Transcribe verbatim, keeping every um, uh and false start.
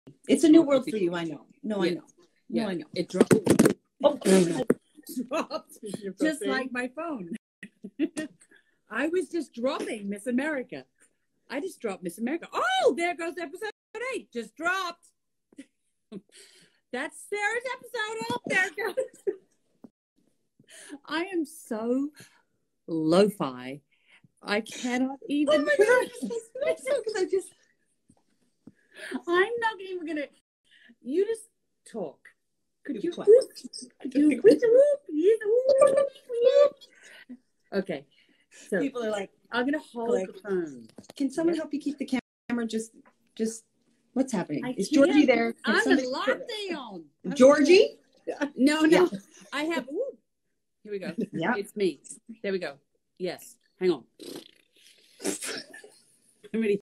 It's a new world for you. I know. No, yeah. I know. No, Yeah. I know. It dropped. Oh, dropped just like my phone. I was just dropping Miss America. I just dropped Miss America. Oh, there goes episode eight. Just dropped. That's Sarah's episode. Oh, there it goes. I am so lo-fi. I cannot even. oh my God. Because I just. I'm not even gonna. You just talk. Could you? you Okay. So people are like, I'm gonna hold like, the phone. can someone help you keep the camera? Just, just. What's happening? I Is can't. Georgie there? Can I'm somebody- a lockdown. Georgie? No, no. Yeah. I have. Ooh. Here we go. Yeah. It's me. There we go. Yes. Hang on. I'm ready.